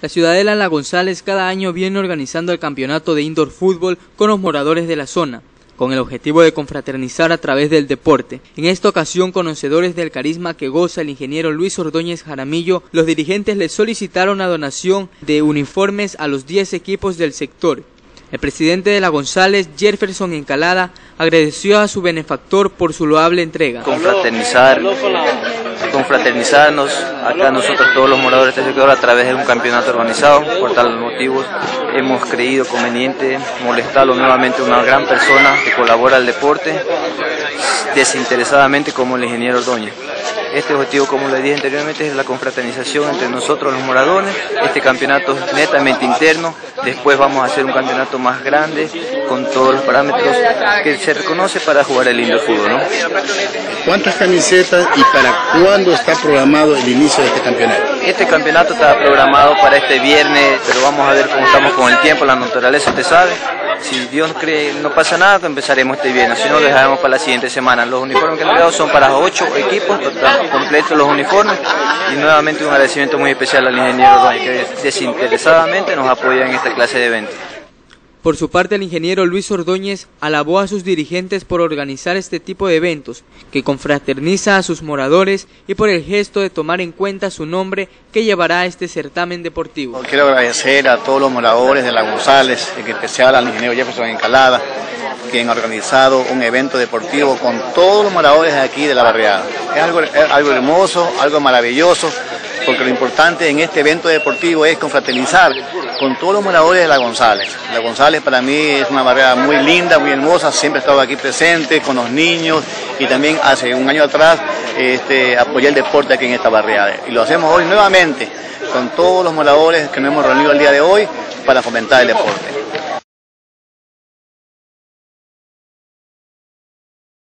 La Ciudadela La González cada año viene organizando el campeonato de indoor fútbol con los moradores de la zona, con el objetivo de confraternizar a través del deporte. En esta ocasión, conocedores del carisma que goza el ingeniero Luis Ordóñez Jaramillo, los dirigentes le solicitaron la donación de uniformes a los 10 equipos del sector. El presidente de La González, Jefferson Encalada, agradeció a su benefactor por su loable entrega. Confraternizarnos acá nosotros todos los moradores de este sector a través de un campeonato organizado. Por tal motivo hemos creído conveniente molestarlo nuevamente a una gran persona que colabora al deporte desinteresadamente como el ingeniero Ordóñez. Este objetivo, como le dije anteriormente, es la confraternización entre nosotros los moradores. Este campeonato es netamente interno. Después vamos a hacer un campeonato más grande con todos los parámetros que se reconoce para jugar el indoor fútbol, ¿no? ¿Cuántas camisetas y para cuándo está programado el inicio de este campeonato? Este campeonato está programado para este viernes, pero vamos a ver cómo estamos con el tiempo, la naturaleza, usted sabe. Si Dios cree no pasa nada, empezaremos este viernes, si no lo dejaremos para la siguiente semana. Los uniformes que han entregado son para 8 equipos, completos los uniformes, y nuevamente un agradecimiento muy especial al ingeniero Ordóñez, que desinteresadamente nos apoya en esta clase de eventos. Por su parte, el ingeniero Luis Ordóñez alabó a sus dirigentes por organizar este tipo de eventos, que confraterniza a sus moradores, y por el gesto de tomar en cuenta su nombre que llevará a este certamen deportivo. Quiero agradecer a todos los moradores de La González, en especial al ingeniero Jefferson Encalada, quien ha organizado un evento deportivo con todos los moradores de aquí de la barriada. Es algo hermoso, algo maravilloso, porque lo importante en este evento deportivo es confraternizar con todos los moradores de La González. La González para mí es una barriada muy linda, muy hermosa, siempre he estado aquí presente con los niños y también hace un año atrás apoyé el deporte aquí en esta barriada. Y lo hacemos hoy nuevamente con todos los moradores que nos hemos reunido el día de hoy para fomentar el deporte.